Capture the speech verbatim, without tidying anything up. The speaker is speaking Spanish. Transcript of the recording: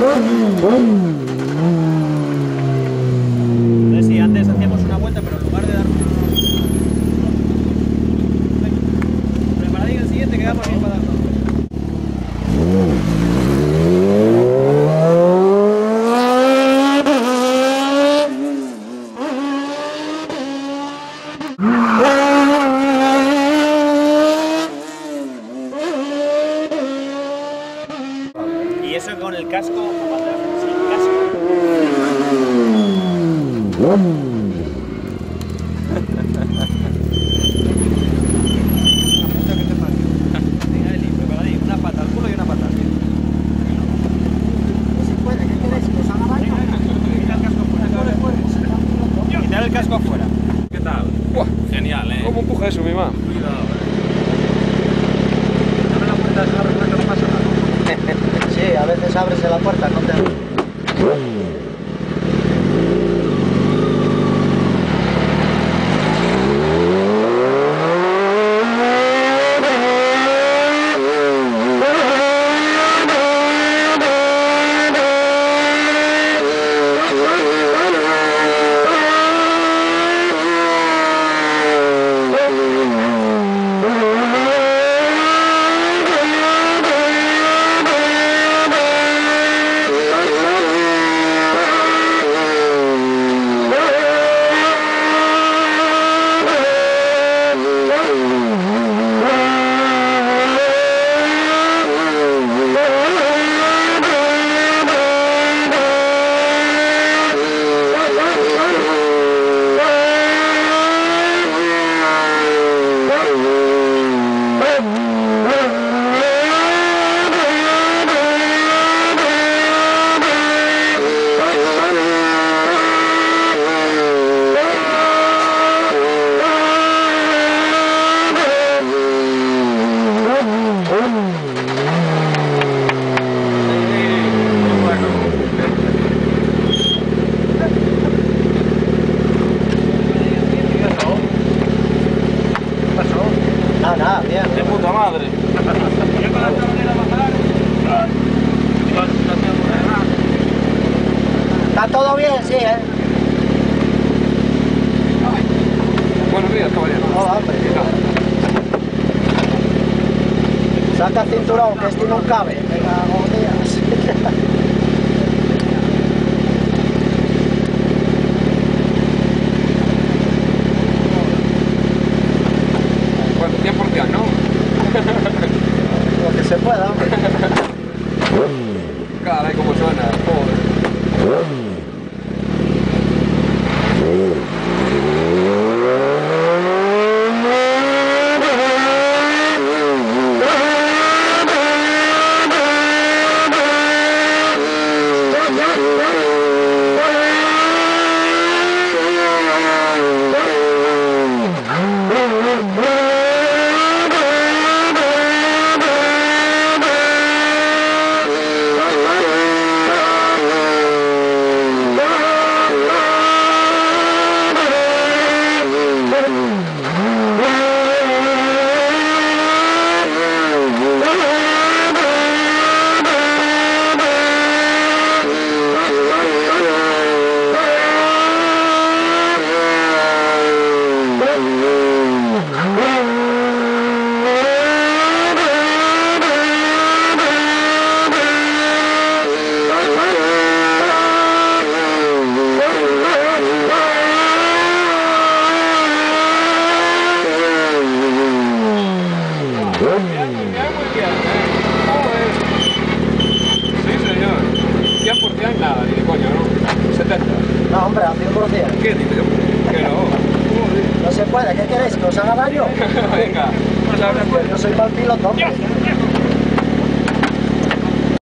Entonces, si antes hacíamos una vuelta, pero en lugar de dar un... Preparadín el siguiente, quedamos bien para dar todo. Y eso con el casco o para atrás, sin casco. Venga, Eli, preparadín, una pata al culo y una pata al pie. No se puede, ¿qué queréis? ¿Que os haga daño? Quita el casco fuera. Quitar el casco afuera. ¿Qué tal? Buah, genial, eh. ¿Cómo empuja eso, mi mamá? Cuidado, eh. Abre la puerta, se abre la puerta, no pasa nada. Sí, a veces abres la puerta, no te... Nada, nada, bien. De puta madre. Está todo bien, sí, ¿eh? Buenos días, caballero. No, hombre. Saca el cinturón, que este no cabe. Venga, buenos días. Bueno, cien por cien, ¿no? Lo que se pueda, hombre. Caray, cómo suena, joder. Nada, ni de coño, ¿no? setenta. No, hombre, al cien por cien. ¿Qué dices? Que no. No se puede, ¿qué queréis? ¿Que os haga daño? Venga, Yo soy mal piloto, hombre.